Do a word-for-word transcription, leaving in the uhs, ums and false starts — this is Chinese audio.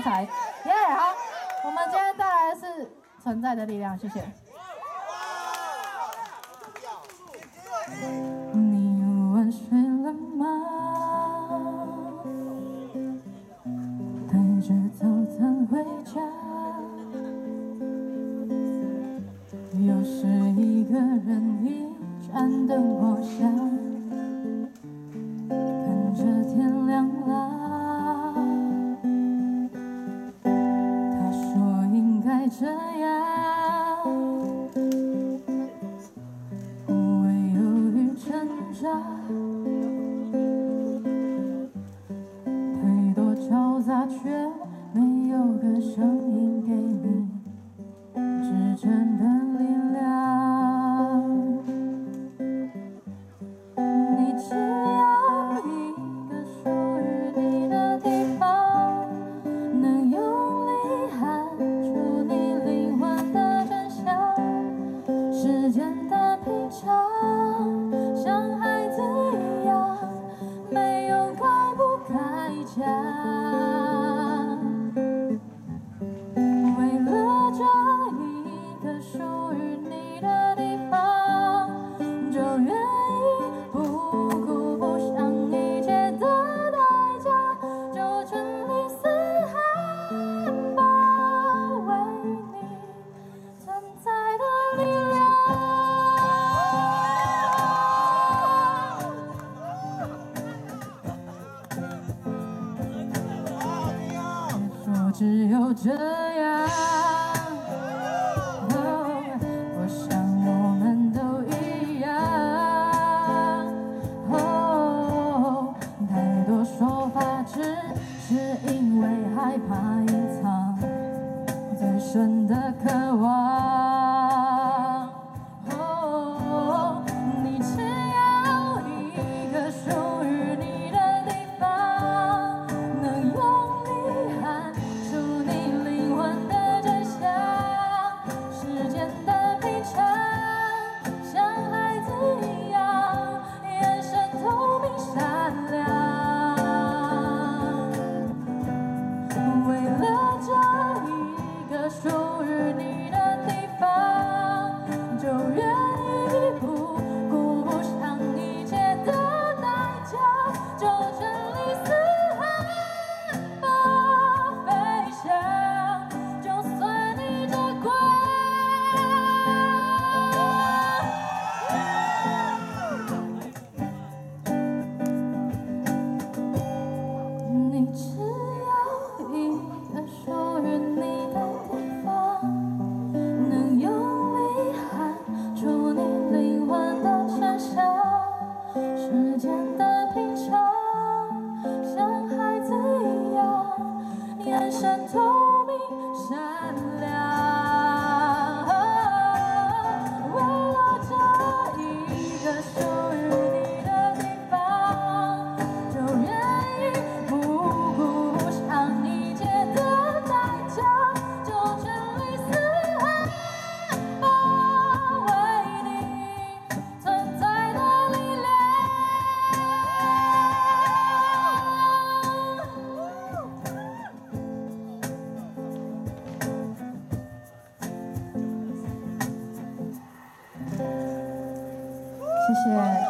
彩，耶、yeah, 好，我们今天带来的是存在的力量，谢谢。你晚睡了吗？带着早餐回家，又是一个人一盏灯火下，看着天亮啦。他说应该这样，无谓犹豫挣扎，太多嘈杂却没有个声音给你支撑的力量。你只要一个属于你的地方，能用力喊出你灵魂的真相。时间的平常，像孩子一样，没有该不该讲。为了这一个属于你的地方，就愿意不顾不想一切的代价，就全力嘶喊，保卫你存在的力量。别说只有这样。我想我们都一样。哦，太多说法只是因为害怕隐藏最深的渴望。哦，你只要一个属于你的地方，能用力喊出你灵魂的真相。时间的平常，像孩子一样，眼神透明闪亮。为了这一个属于你的地方，就愿意不顾不想一切的代价，就全力嘶喊，把飞翔，就算逆着光。你只要一个属于你的地方，能用力喊出你灵魂的真相。时间的平常，像孩子一样，眼神透明闪亮。为了这一个属于你的地方，就愿意不顾不想一切的代价，就全力嘶喊，保卫你存在的力量。谢谢。